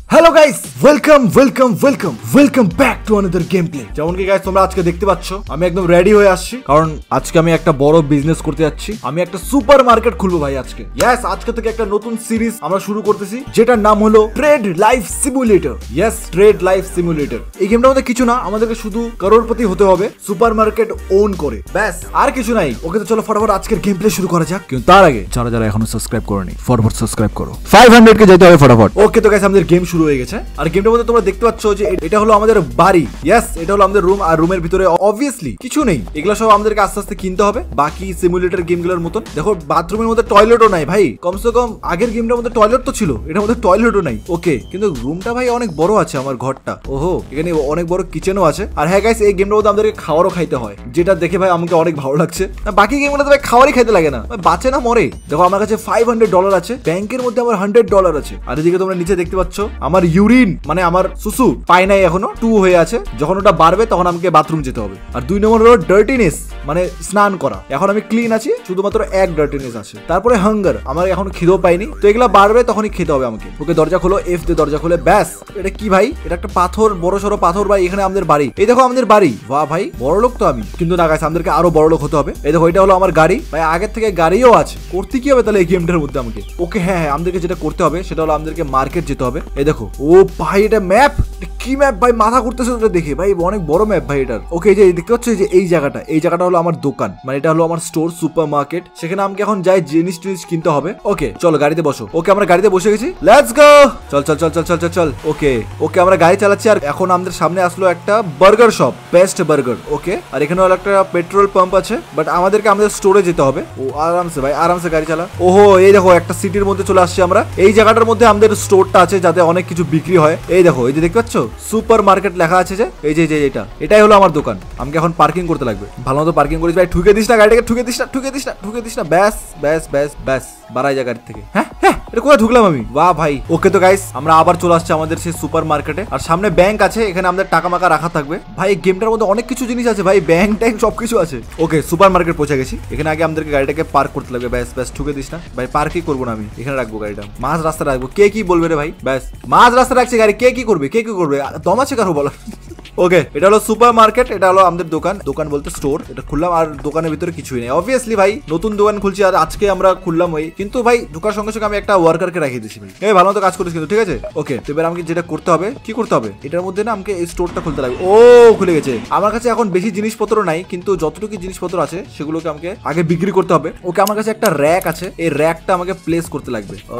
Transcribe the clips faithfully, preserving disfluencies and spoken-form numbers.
Hello guys, welcome welcome welcome welcome back to another game play. যেমন কি guys তোমরা আজকে দেখতে পাচ্ছ আমি একদম রেডি হয়ে আসছি, কারণ আজকে আমি একটা বড় বিজনেস করতে যাচ্ছি। আমি একটা সুপার মার্কেট খুলবো ভাই আজকে। ইয়েস, আজকে থেকে একটা নতুন সিরিজ আমরা শুরু করতেছি, যেটার নাম হলো trade life simulator. Yes, trade life simulator. এই গেমটার মধ্যে কিছু না, আমাদেরকে শুধু করোড়পতি হতে হবে সুপার মার্কেট ওন করে, ব্যাস আর কিছু নাই। ওকে তো চলো ফটাফট আজকের গেম প্লে শুরু করা যাক। কিন্তু তার আগে যারা যারা এখনো সাবস্ক্রাইব করোনি ফটাফট সাবস্ক্রাইব করো, ফাইভ হান্ড্রেড কে যেতে হবে ফটাফট। ওকে তো গাইস আমাদের গেম শুরু হয়ে গেছে, আর গেমটার মধ্যে তোমরা দেখতে পাচ্ছ যে এটা হলো আমাদের বাড়ি। ইয়েস, এটা হলো আমাদের রুম, আর রুমের ভিতরে অবভিয়াসলি কিছু নেই। এগুলো সব আমাদেরকে আস্তে আস্তে কিনতে হবে, বাকি সিমুলেটর গেমগুলোর মতন। দেখো বাথরুমের মধ্যে টয়লেটও নাই ভাই, কমসে কম আগের গেমটার মধ্যে টয়লেট তো ছিল, এটার মধ্যে টয়লেটও নাই। ওকে, কিন্তু রুমটা ভাই অনেক বড় আছে আমার ঘরটা। ওহো, এখানে অনেক বড় কিচেনও আছে। আর হ্যাঁ গাইস, এই গেমটার মধ্যে আমাদেরকে খাবারও খাইতে হয়, যেটা দেখে ভাই আমাকে অনেক ভালো লাগছে। বাকি গেমগুলোতে ভাই খাবারই খাইতে লাগে না, বাঁচে না মরে। দেখো আমার কাছে ফাইভ হান্ড্রেড ডলার আছে, ব্যাংকের মধ্যে আমার হান্ড্রেড ডলার আছে। আর এদিকে তোমরা নিচে দেখতে পাচ্ছ আমার ইউরিন মানে আমার সুসু পাই নাই এখনো, টু হয়ে আছে। যখন ওটা বাড়বে তখন আমাকে বাথরুম যেতে হবে। আর দুই নম্বর হলো ডার্টিনেস মানে স্নান করা। এখন আমি ক্লিন আছি, শুধুমাত্র এক ডার্টিনেস আছে। তারপরে হাঙ্গার, আমার এখন খিদেও পাইনি, তো এগুলা বাড়বে তখনই খেতে হবে আমাকে। ওকে দরজা খোলো, এফ দিয়ে দরজা খোলে, ব্যাস। এটা কি ভাই? এটা একটা পাথর, বড় সড়ো পাথর ভাই। এখানে আমাদের বাড়ি, এই দেখো আমাদের বাড়ি। বাহ ভাই, বড় লোক তো আমি। কিন্তু না গাইস, আমাদেরকে আরো বড় লোক হতে হবে। এই দেখো এটা হলো আমার গাড়ি ভাই, আগের থেকে গাড়িও আছে। করতে কি হবে তাহলে এই গেমটার মধ্যে আমাকে? ওকে হ্যাঁ হ্যাঁ, আমাদেরকে যেটা করতে হবে সেটা হলো আমাদেরকে মার্কেট যেতে হবে। এই দেখো, ও ভাই এটা ম্যাপ, কি ম্যাপ ভাই, মাথা ঘুরতেছে ওটা দেখে ভাই, অনেক বড় ম্যাপ ভাই এটার। ওকে, এই যে দেখতে পাচ্ছ যে এই জায়গাটা, এই জায়গাটা হলো আমার দোকান, মানে এটা হলো আমার স্টোর, সুপার মার্কেট। সেখানে আমাকে এখন যাই জিনিস টিনিস কিনতে হবে। ওকে চলো গাড়িতে বসো। ওকে আমরা গাড়িতে বসে গেছি, লেটস গো। চল চল চল চল চল চল চল। ওকে ওকে আমরা গাড়ি চালাচ্ছি, আর এখন আমাদের সামনে আসলো একটা burger shop, best burger. Okay, আর এখানে হলো একটা পেট্রোল পাম্প আছে, বাট আমাদেরকে আমাদের স্টোরে যেতে হবে। ও আরামসে ভাই, আরামসে গাড়ি চালা। ওহো, এই দেখো একটা সিটির মধ্যে চলে আসছি আমরা। এই জায়গাটার মধ্যে আমাদের স্টোরটা আছে, যাতে অনেক কিছু বিক্রি হয়। এই দেখো, এই যে দেখতে পাচ্ছ সুপার মার্কেট লেখা আছে যে, এই যে যে এটা এটাই হলো আমার দোকান। আমাকে এখন পার্কিং করতে লাগবে, ভালো মতো পার্কিং করিস ভাই। ঠুকে দিস না গাড়িটাকে, ঠুকে দিস না, ঠুকে দিস না, ঠুকে দিস না। ব্যাস ব্যাস ব্যাস ব্যাস, বাড়াই যা গাড়ি থেকে। হ্যাঁ হ্যাঁ, এটা কোথায় ঢুকলাম আমি? বাহ ভাই। ওকে তো গাইস, আমরা আবার চলে আসছি আমাদের সেই সুপার মার্কেটে, আর সামনে ব্যাংক আছে, এখানে আমাদের টাকা মাকা রাখা থাকবে। ভাই এই গেমটার মধ্যে অনেক কিছু জিনিস আছে ভাই, ব্যাংক ট্যাঙ্ক সবকিছু আছে। ওকে সুপার মার্কেট পৌঁছে গেছি। এখানে আগে আমাদেরকে গাড়িটাকে পার্ক করতে লাগবে। ব্যাস ব্যাস, ঠুকে দিস না ভাই, পার্কই করবো না আমি, এখানে রাখবো গাড়িটা, মাঝ রাস্তা রাখবো। কে কি বলবে রে ভাই? ব্যাস মাঝ রাস্তা রাখছি গাড়ি, কে কি করবে? কে কি করবে? দম আছে কারো বলার? ওকে, এটা হলো সুপার মার্কেট, এটা হলো আমাদের দোকান। দোকান বলতে স্টোর। এটা খুললাম, আর দোকানের ভিতরে কিছুই নেই। অবভিয়াসলি ভাই নতুন দোকান খুলছি, আর আজকে আমরা খুললাম ওই। কিন্তু ভাই ঢোকার সঙ্গে সঙ্গে আমি একটা ওয়ার্কারকে রাখিয়ে দিয়েছি ভাই, এই ভালো মতো কাজ করিস কিন্তু, ঠিক আছে? ওকে, তো এবার আমাকে যেটা করতে হবে, কি করতে হবে এটার মধ্যে না, আমাকে এই স্টোরটা খুলতে লাগবে। ও খুলে গেছে। আমার কাছে এখন বেশি জিনিসপত্র নাই, কিন্তু যতটুকু জিনিসপত্র আছে সেগুলোকে আমাকে আগে বিক্রি করতে হবে। ওকে, আমার কাছে একটা র্যাক আছে, এই র্যাকটা আমাকে প্লেস করতে লাগবে। ও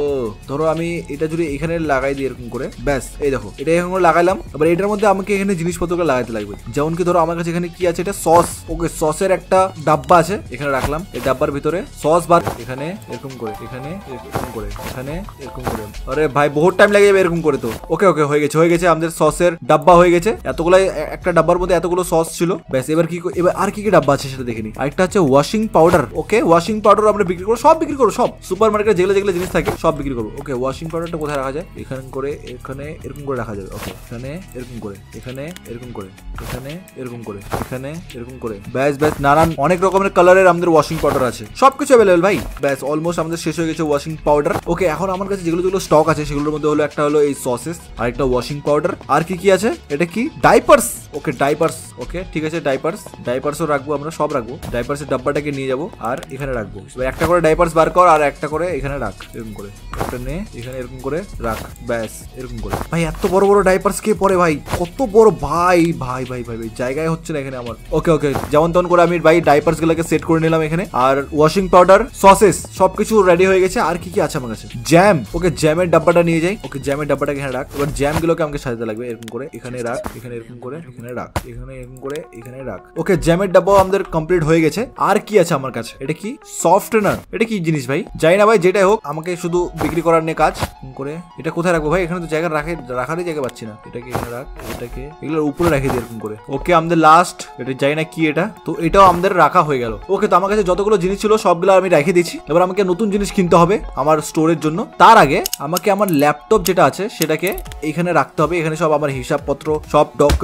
ধরো আমি এটা যদি এখানে লাগাই দিই এরকম করে, ব্যাস এই দেখো এটা এরকম করে লাগাইলাম। এবার এটার মধ্যে আমাকে এখানে জিনিসপত্রগুলো লাগাই লাগবে। যেমন কি ধরো আমার কাছে এখানে কি আছে, এটা সস। ওকে, সসের একটা ডাব্বা আছে, এখানে রাখলাম। এই ডাব্বার ভিতরে সস বার, এখানে এরকম করে, এখানে এরকম করে, এখানে এরকম করে। আরে ভাই বহুত টাইম লাগে যাবে এরকম করে তো। ওকে ওকে, হয়ে গেছে হয়ে গেছে, আমাদের সসের ডাব্বা হয়ে গেছে। এতগুলো একটা ডাব্বার মধ্যে এতগুলো সস ছিল। ব্যাস এবার কি, এবার আর কি কি ডাব্বা আছে সেটা দেখে নি। আরেকটা হচ্ছে washing powder. Okay, washing powder আমরা বিক্রি করবো, সব বিক্রি করবো, সব সুপার মার্কেটে যেগুলো যেগুলো জিনিস থাকে সব বিক্রি করবো। ওকে, ওয়াশিং পাউডারটা কোথায় রাখা যায়? এখানে করে, এখানে এরকম করে রাখা যাবে। ওকে, এখানে এরকম করে, এখানে এরকম করে, এখানে এরকম করে, এখানে এরকম করে। ব্যাস ব্যাস, নানান অনেক রকমের কালারের আমাদের ওয়াশিং পাউডার আছে, সবকিছু অ্যাভেলেবল ভাই। ব্যাস অলমোস্ট আমাদের শেষ হয়ে গেছে ওয়াশিং পাউডার। ওকে, এখন আমার কাছে যেগুলো যেগুলো স্টক আছে সেগুলোর মধ্যে হলো একটা হলো এই সসেস, আর একটা ওয়াশিং পাউডার। আর কি কি আছে? এটা কি? ডাইপার্স। ওকে ডাইপার্স। ওকে ঠিক আছে, ডাইপার্স ডাইপার্সও রাখবো, আমরা সব রাখবো। ডাইপার্সের ডাব্বাটাকে নিয়ে যাবো আর এখানে রাখবো। একটা করে ডাইপার্স বার কর, আর একটা করে এখানে রাখ, এরকম করে একটা নে, এখানে এরকম করে রাখ। ব্যাস এরকম করে। ভাই এত বড় বড় ডাইপার্স কে পরে ভাই? কত বড় ভাই ভাই ভাই ভাই ভাই, জায়গায় হচ্ছে না এখানে আমার। ওকে ওকে, যেমন তেমন করে আমি ভাই ডাইপার্স গুলোকে সেট করে নিলাম এখানে। আর ওয়াশিং পাউডার, সসেস সবকিছু রেডি হয়ে গেছে। আর কি কি আছে আমার কাছে? জ্যাম। ওকে, জ্যামের ডাব্বাটা নিয়ে যাই। ওকে, জ্যামের ডাব্বাটাকে এখানে রাখ। এবার জ্যাম গুলোকে আমাকে সাজাতে লাগবে এরকম করে, এখানে রাখ, এখানে এরকম করে, এখানে রাখ, এখানে এরকম করে, এখানে রাখ। ওকে, জ্যামের ডাব্বাও আমাদের কমপ্লিট হয়ে গেছে। আর কি আছে আমার কাছে? এটা কি? সফটওয়্যার। এটা কি জিনিস ভাই? যাই না ভাই, যেটাই হোক আমাকে শুধু বিক্রি করার নিয়ে কাজ করে। এটা কোথায় রাখবো ভাই? এখানে তো জায়গা রাখে, রাখারই জায়গা পাচ্ছি না। এটাকে এখানে রাখ, এটাকে এগুলোর উপরে রেখে দিই এরকম করে। ওকে, আমাদের লাস্ট, এটা যাই না কি এটা, তো এটাও আমাদের রাখা হয়ে গেল। ওকে, তো আমার কাছে যতগুলো জিনিস ছিল সবগুলো আমি রেখে দিচ্ছি। এবার আমাকে নতুন জিনিস কিনতে হবে আমার স্টোরের জন্য। তার আগে আমাকে আমার ল্যাপটপ যেটা আছে সেটাকে এখানে রাখতে হবে। এখানে সব আমার হিসাবপত্র, সব ডকুমেন্টস, সব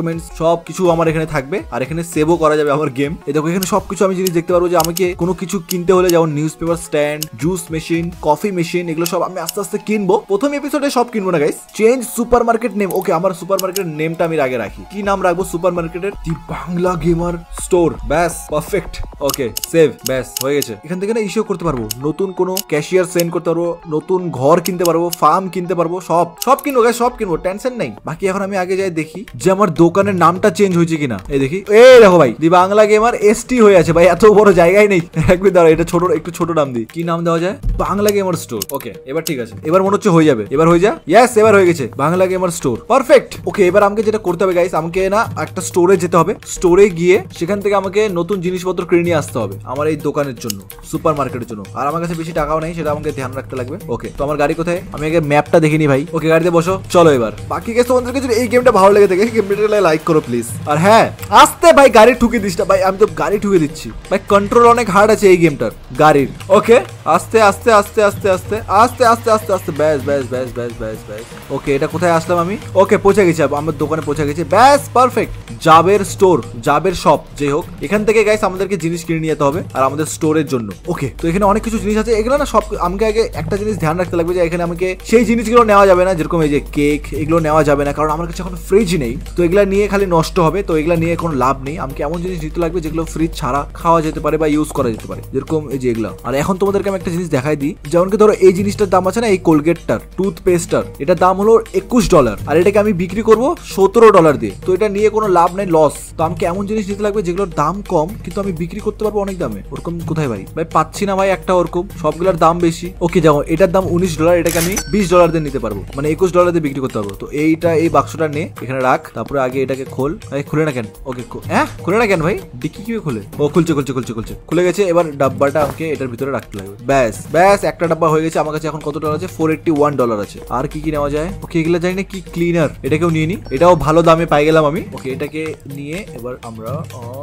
সবকিছু আমার এখানে থাকবে আর এখানে সেভও করা যাবে আমার গেম। এই দেখো এখানে সবকিছু আমি জিনিস দেখতে পারবো যে আমাকে কোনো কিছু কিনতে হলে যেমন newspaper stand, juice machine, coffee machine, এগুলো সব আমি আস্তে আস্তে কিনবো। প্রথম এপিসোডে সব কিনবো না guys. Change supermarket name. Okay, আমার সুপার মার্কেটের নেমটা আমি আগে রাখি। কি নাম রাখবো সুপার মার্কেটের? The Bangla gamer store. ব্যাস, পারফেক্ট। Okay, save. ব্যাস, হয়ে গেছে। এখান থেকে না ইস্যু করতে পারবো, নতুন কোনো ক্যাশিয়ার সেন্ড করতে পারবো, নতুন ঘর কিনতে পারবো, ফার্ম কিনতে পারবো, সব সব কিনবো গাইস, সব কিনবো, টেনশন নাই। বাকি এখন আমি আগে যাই দেখি যে আমার দোকানের নামটা চেঞ্জ হয়েছে কিনা। এই দেখি, এই দেখো ভাই, দি বাংলা গেমার এসটি হয়ে আছে ভাই। এত বড় জায়গায় নেই। একবার দাঁড়া, এটা ছোট, একটু ছোট নাম দিই। কি নাম দেওয়া যায়? Bangla gamer store. ওকে, এবার ঠিক আছে। এবার মনে হচ্ছে হয়ে যাবে। এবার হয়ে যা। ইয়েস, এবার হয়ে গেছে Bangla gamer store. Perfect. Okay, এবার আমাকে যেটা করতে হবে গাইস, আমাকে না একটা স্টোরে যেতে হবে। স্টোরে গিয়ে সেখান থেকে আমাকে নতুন জিনিসপত্র কিনে নিয়ে আসতে হবে আমার এই দোকানের জন্য, সুপার মার্কেটের জন্য। আর আমার কাছে বেশি টাকাও নেই, সেটা আমাকে ধ্যান রাখতে লাগবে। ওকে, তো আমার গাড়ি কোথায়? আমি আগে ম্যাপটা দেখিনি ভাই। ওকে, গাড়িতে বসো, চলো এবার। বাকি গাইস তোমাদেরকে যদি এই গেমটা ভালো লেগে থাকে, গেমটা লাইক করো প্লিজ। আর হ্যাঁ, আস্তে ভাই, গাড়ি ঠুকে দিস না ভাই। আমি তো গাড়ি ঠুকে দিচ্ছি ভাই। কন্ট্রোল অনেক হার্ড আছে এই গেমটার গাড়ির। ওকে, আস্তে আস্তে আস্তে আস্তে আস্তে আস্তে আস্তে আস্তে আস্তে ব্যাস ব্যাস ব্যাস ব্যাস ব্যাস ব্যাস। ওকে, এটা কোথায় আসলাম আমি? ওকে, পৌঁছে গেছি, আমার দোকানে পৌঁছে গেছি। ব্যাস, perfect. Jaber store, Jaber shop, যাই হোক, এখান থেকে গাইস আমাদেরকে জিনিস কিনে নিয়ে যেতে হবে আর আমাদের স্টোরের জন্য। ওকে, তো এখানে অনেক কিছু জিনিস আছে। এগুলো না সব আমাকে আগে একটা জিনিস ধ্যান রাখতে লাগবে যে এখানে আমাকে সেই জিনিসগুলো নেওয়া যাবে না, যেরকম এই যে কেক, এগুলো নেওয়া যাবে না, কারণ আমার কাছে এখন ফ্রিজ নেই। তো এগুলা নিয়ে খালি নষ্ট হবে, তো এগুলা নিয়ে কোনো লাভ নেই। আমাকে এমন জিনিস দিতে লাগবে যেগুলো ফ্রিজ ছাড়া খাওয়া যেতে পারে বা ইউজ করা যেতে পারে, যেরকম এই যে এগুলা। আর এখন তোমাদেরকে আমি একটা জিনিস দেখাই দিই, যেমন কি ধরো এই জিনিসটার দাম আছে না, এই কোলগেটটার, টুথপেস্টটার, এটার দাম হলো একুশ ডলার আর এটাকে আমি বিক্রি করবো সতেরো ডলার দিয়ে। তো এটা নিয়ে কোনো লাভ নেই, লস। তো আমাকে এমন জিনিস দিতে লাগবে যেগুলোর দাম কম কিন্তু আমি বিক্রি করতে পারবো অনেক দামে। ওরকম কোথায় ভাই? ভাই পাচ্ছি না ভাই একটা ওরকম, সবগুলোর দাম বেশি। ওকে, যেমন এটার দাম উনিশ ডলার, এটাকে আমি বিশ ডলার দিয়ে নিতে পারবো, মানে একুশ ডলার দিয়ে বিক্রি করতে পারবো। তো এইটা, এই বাক্সটা নে, এখানে রাখ, তারপরে আগে এটাকে খোল। ভাই খুলে না কেন? ওকে, হ্যাঁ খুলে না কেন ভাই? ডিকি কিভাবে খুলে? ও খুলছে খুলছে খুলছে খুলছে খুলে গেছে। এবার ডাব্বাটা আমাকে এটার ভিতরে রাখতে লাগবে। ব্যাস ব্যাস, একটা ডাব্বা হয়ে গেছে। আমার কাছে এখন কত ডলার আছে? ফোর এইট্টি ওয়ান ডলার আছে। আর কি কি নেওয়া যায়? ওকে, এগুলো জানি না কি, ক্লিনার, এটাকেও নিয়ে নি, এটাও ভালো দামে পাই গেলাম আমি। ওকে, এটাকে নিয়ে এবার আমরা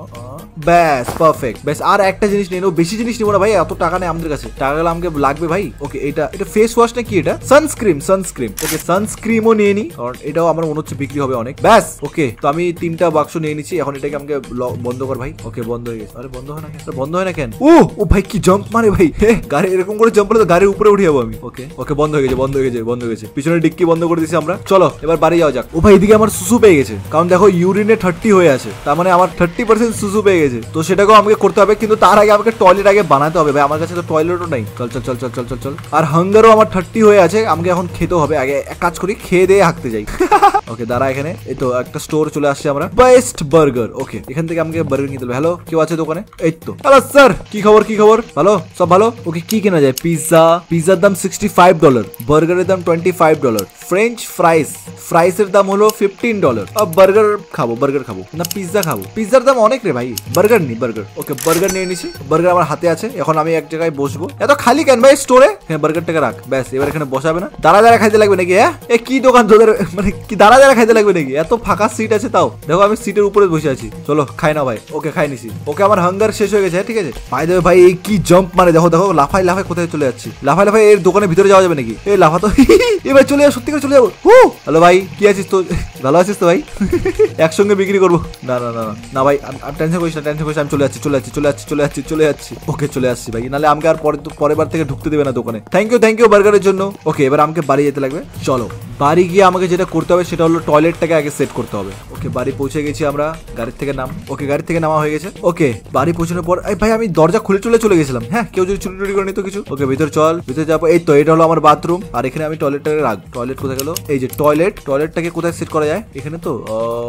ব্যাস, পারফেক্ট। ব্যাস, আর একটা জিনিস নিয়ে নেবো, বেশি জিনিস নেবো না ভাই, এত টাকা নেই আমাদের কাছে, টাকাগুলো আমাকে লাগবে ভাই। ওকে, এটা এটা ফেস ওয়াশ না কি? এটা সানস্ক্রিন, সানস্ক্রিন। ওকে, সানস্ক্রিমও নিয়ে নি, কারণ এটাও আমার মনে হচ্ছে বিক্রি হবে অনেক। ব্যাস, ওকে, তো আমি তিনটা বাক্স নিয়ে নিচ্ছি। এখন এটাকে আমাকে বন্ধ কর ভাই। ওকে, বন্ধ হয়ে গেছে। আরে বন্ধ হয় না কেন? বন্ধ হয় না কেন? ও ও ভাই, কি জাম্প মারে ভাই! গাড়ি এরকম করে জাম্প মারলে তো গাড়ির উপরে উঠে যাবো আমি। ওকে ওকে, বন্ধ হয়ে গেছে, বন্ধ হয়ে গেছে, বন্ধ হয়ে গেছে। পিছনে ডিক্কি বন্ধ করে দিয়েছি আমরা। চলো এবার বাড়ি যাওয়া যাক। ও ভাই, এদিকে আমার সুসু পেয়ে গেছে, কারণ দেখো ইউরিনে থার্টি হয়ে আছে, তার মানে আমার থার্টি পার্সেন্ট সুসু পেয়ে গেছে। তো সেটাকেও আমাকে করতে হবে, কিন্তু তার আগে আমাকে টয়লেট আগে বানাতে হবে ভাই। আমার কাছে তো টয়লেটও নাই। চল চল চল চল চল চল চল। আর হাঙ্গারও আমার থার্টি হয়ে আছে, আমাকে এখন খেতে হবে। আগে এক কাজ করি, খেয়ে দিয়ে হাঁকতে যাই। ওকে, দাঁড়া, এখানে এই তো একটা স্টোর চলে আসছে আমরা, বেস্ট বার্গার। ওকে, এখান থেকে আমাকে বার্গার কিনতে হবে। হ্যালো, কেউ আছে দোকানে? এই তো। হ্যালো স্যার, কি খবর কি খবর? ভালো, সব ভালো। ওকে, কি কেনা যায়? পিৎজা, পিৎজার দাম সিক্সটি ফাইভ ডলার, বার্গারের দাম twenty five dollar, French fries, ফ্রাইসের দাম হলো ফিফটিন ডলার। বার্গার খাবো, বার্গার খাবো না পিৎজা খাবো? পিৎজার দাম অনেক রে ভাই, বার্গার নি, বার্গার। ওকে, বার্গার নিয়ে নিছি, বার্গার আমার হাতে আছে। এখন আমি এক জায়গায় বসবো। এত খালি কেন ভাই স্টোরে? হ্যাঁ, বার্গারটাকে রাখ। ব্যাস, এবার এখানে বসাবে না? দাঁড়া দাঁড়া খাইতে লাগবে নাকি? হ্যাঁ, এ কি দোকান তোদের? মানে কি দাঁড়া দাঁড়া খাইতে লাগবে নাকি? এত ফাঁকা সিট আছে তাও। দেখো আমি সিটের উপরে বসে আছি। চলো খাই না ভাই। ওকে, খাই নিছি। ওকে, আমার হাঙ্গার শেষ হয়ে গেছে, ঠিক আছে। ভাই দেবে ভাই, এই কি জাম্প মানে, দেখো দেখো, লাফাই লাফাই কোথায় চলে যাচ্ছি। লাফাই লাফাই এর দোকানের ভিতরে যাওয়া যাবে নাকি? এই লাফা তো এবার চলে যাবো, সত্যি করে চলে যাবো। হ্যালো ভাই, কি আছিস? তো ভালো আছিস তো ভাই? একসঙ্গে বিক্রি করবো। না না না না ভাই, টেনশন করিস না, টেনশন করিস, আমি চলে যাচ্ছি চলে যাচ্ছি চলে যাচ্ছি চলে যাচ্ছি চলে যাচ্ছি ওকে, চলে আসছি ভাই, নাহলে আমাকে আর পরে পরের বার থেকে ঢুকতে দেবে না দোকানে। থ্যাংক ইউ থ্যাংক ইউ বার্গারের জন্য। ওকে, এবার আমাকে বাড়ি যেতে লাগবে। চলো বাড়ি গিয়ে আমাকে যেটা করতে হবে সেটা হলো টয়লেটটাকে আগে সেট করতে হবে। ওকে, বাড়ি পৌঁছে গেছি আমরা, গাড়ির থেকে নাম। ওকে, গাড়ি থেকে নামা হয়ে গেছে। ওকে, বাড়ি পৌঁছানোর পর এই ভাই আমি দরজা খুলে চলে চলে গেছিলাম। হ্যাঁ, কেউ যদি চুরি টুরি করে নিত কিছু। ওকে, ভিতরে চল, ভিতরে যাবো। এই তো, এটা হলো আমার বাথরুম, আর এখানে আমি টয়লেটটাকে রাখবো। টয়লেট কোথায় গেল? এই যে টয়লেট, টয়লেটটাকে কোথায় সেট করা যায়? এখানে তো,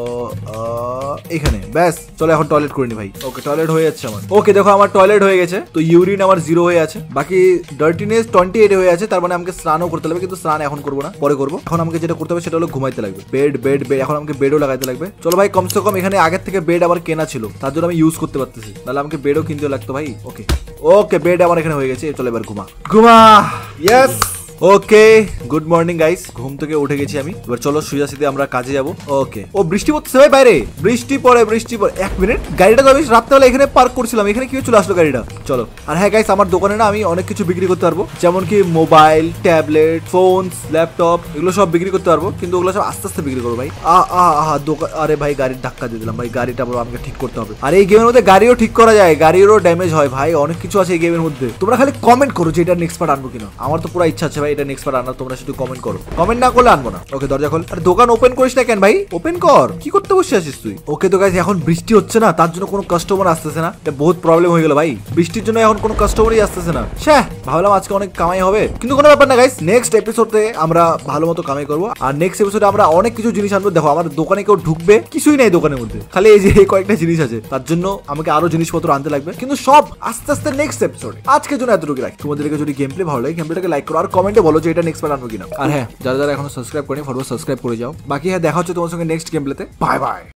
এখানে। ব্যাস, চলো এখন টয়লেট করে নি ভাই। ওকে, টয়লেট হয়ে যাচ্ছে আমার। ওকে, দেখো আমার টয়লেট হয়ে গেছে। তো ইউরিন আমার জিরো হয়ে আছে, বাকি ডার্টিনেস টোয়েন্টি এইট হয়ে আছে, তার মানে আমাকে স্নানও করতে লাগবে, কিন্তু স্নান এখন করবো না, পরে করবো। এখন আমাকে যেটা করতে হবে সেটা হলো ঘুমাইতে লাগবে। বেড বেড বেড, এখন আমাকে বেডও লাগাইতে লাগবে। চলো ভাই, কমসে কম এখানে আগের থেকে বেড আবার কেনা ছিল, তার জন্য আমি ইউজ করতে পারতেছি, তাহলে আমাকে বেডও কিনতে লাগতো ভাই। ওকে ওকে, বেড আমার এখানে হয়ে গেছে। চলো এবার ঘুমা ঘুমা। Yes, okay good morning guys, ঘুম থেকে উঠে গেছি আমি। এবার চলো সুজাসিতে আমরা কাজে যাব। ওকে ও বৃষ্টি পড়তেছে ভাই বাইরে, বৃষ্টি পড়ে বৃষ্টি পড়ে। এক মিনিট, গাড়িটা তো আমি রাত্রেবেলা এখানে পার্ক করছিলাম, এখানে কি চলে আসলো গাড়িটা? চলো। আর হ্যাঁ গাইস, আমার দোকানে না আমি অনেক কিছু বিক্রি করতে পারবো, যেমন কি মোবাইল, ট্যাবলেট, ফোন, ল্যাপটপ, এগুলো সব বিক্রি করতে পারবো, কিন্তু ওগুলো সব আস্তে আস্তে বিক্রি করবো ভাই। আ আ আ দোকান, আরে ভাই গাড়ির ধাক্কা দিয়ে দিলাম ভাই, গাড়িটা বড় আমাকে ঠিক করতে হবে। আর এই গেমের মধ্যে গাড়িও ঠিক করা যায়, গাড়িরও ড্যামেজ হয় ভাই, অনেক কিছু আছে এই গেমের মধ্যে। তোমরা খালি কমেন্ট করো যে এটা নেক্সট পার্ট আনবো কিনা। আমার তো পুরো ইচ্ছা আছে ভাই এটা নেক্সট পার্ট আনার, তোমরা শুধু কমেন্ট করো। কমেন্ট না করলে আনবো না। ওকে দরজা খোল। আরে দোকান ওপেন করিস না কেন ভাই? ওপেন কর, কি করতে বসে আছিস তুই? ওকে তো গাইস, এখন বৃষ্টি হচ্ছে না, তার জন্য কোনো কাস্টমার আসতেছে না, এটা বহুত প্রবলেম হয়ে গেল ভাই। বৃষ্টির জন্য এখন কোনো কাস্টমারই আসতেছে না। শ্যাহ, ভাবলাম আজকে অনেক কামাই হবে, কিন্তু কোনো ব্যাপার না গাইস, নেক্সট এপিসোডে আমরা ভালো মতো কামাই করবো। আর নেক্সট এপিসোডে আমরা অনেক কিছু জিনিস আনবো। দেখো আমার দোকানে কেউ ঢুকবে, কিছুই নাই দোকানের মধ্যে, খালি এই যে কয়েকটা জিনিস আছে, তার জন্য আমাকে আরো জিনিসপত্র আনতে লাগবে, কিন্তু সব আস্তে আস্তে নেক্সট এপিসোডে। আজকের জন্য এতটুকু রাখি। তোমাদেরকে যদি গেম প্লে ভালো লাগে, গেম প্লেটাকে লাইক করো আর কমেন্টে বলো যে এটা নেক্সট পার্ট আনবো কিনা। আর হ্যাঁ, যারা যারা এখনো সাবস্ক্রাইব করেনি ফটো সাবস্ক্রাইব করে যাও। বাকি হ্যাঁ, দেখা হচ্ছে তোমার সঙ্গে নেক্সট গেম প্লেতে। Bye by.